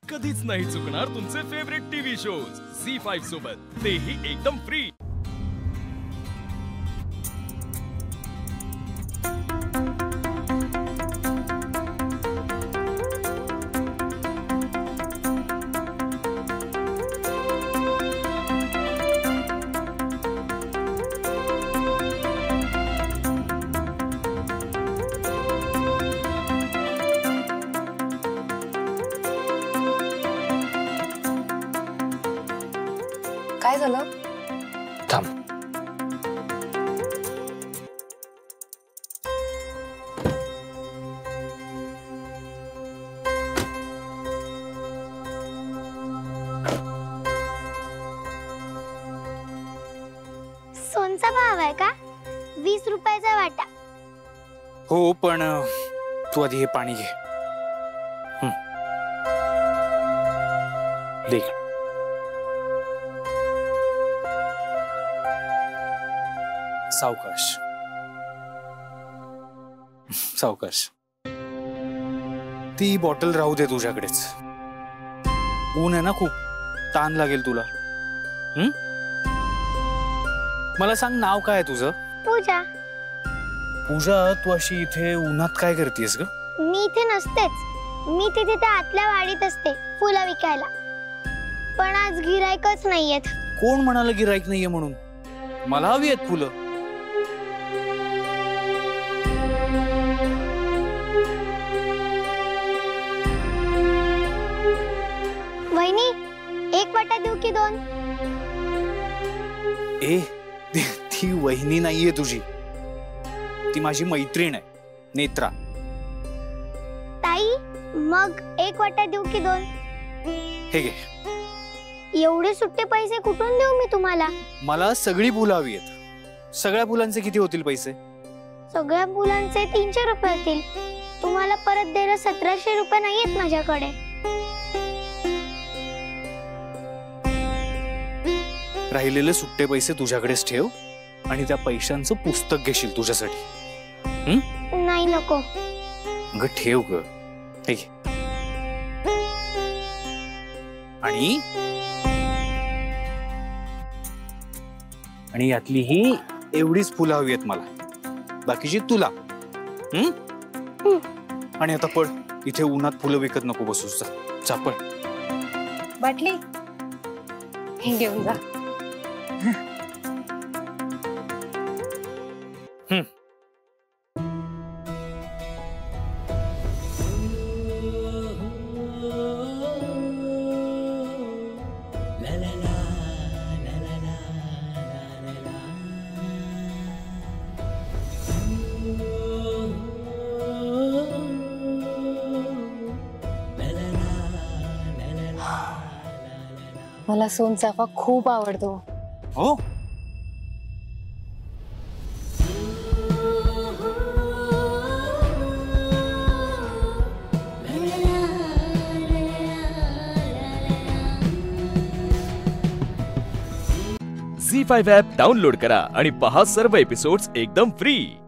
कधीच नाही चुकणार तुमचे फेवरेट टीव्ही शोज झी5 सोबत, तेही एकदम फ्री। काय झालं? थांब। सोनचा भाव आहे का? 20 रुपयाचा वाटा। हो, पण तू आधी हे पाणी घे। देख, सावकाश सावकाश। ती बॉटल राहू दे तुझ्याकडेच। ऊन आहे ना खूप, ताण लागेल तुला। मला सांग, नाव काय आहे तुझं? पूजा। पूजा, तू अशी इथे उन्हात काय करतेस ग? मी इथे नसतेच, मी तिथे त्या आतल्या वाडीत असते फुलं विकायला, पण आज गिराईकच नाहीयेत। कोण म्हणाला गिराईक नाहीये म्हणून? मला हवी आहेत फुलं। वहिनी, एक वाटा देऊ की 2? ए, ती वहिनी नाहीये तुझी, ती माझी मैत्रीण आहे, नेत्रा। ताई, मग एक वाटा देऊ की 2? हे घे। एवढे सुट्टे पैसे कुठून देऊ मी तुम्हाला? मला सगळी फुलं हवी आहेत। सगळ्या फुलांचे किती होतील पैसे? सगळ्या फुलांचे 300 रुपये होतील। तुम्हाला परत द्यायला 1700 रुपये नाहीयेत माझ्याकडे। राहिलेले सुट्टे पैसे तुझ्याकडेच ठेव आणि त्या पैशांचं पुस्तक घेशील तुझ्यासाठी। नाही, नको। ग ठेव ग, हे घे। आणि यातली ही एवढीच फुलं हवी आहेत मला, बाकीची तुला। आणि आता पळ, इथे उन्हात फुलं विकत नको बसूस, जा पळ। बाटली हे घेऊन जा। मला सोनचाफा खूप आवडतो। हो, झी5 ॲप डाउनलोड करा आणि पहा सर्व एपिसोड्स एकदम फ्री।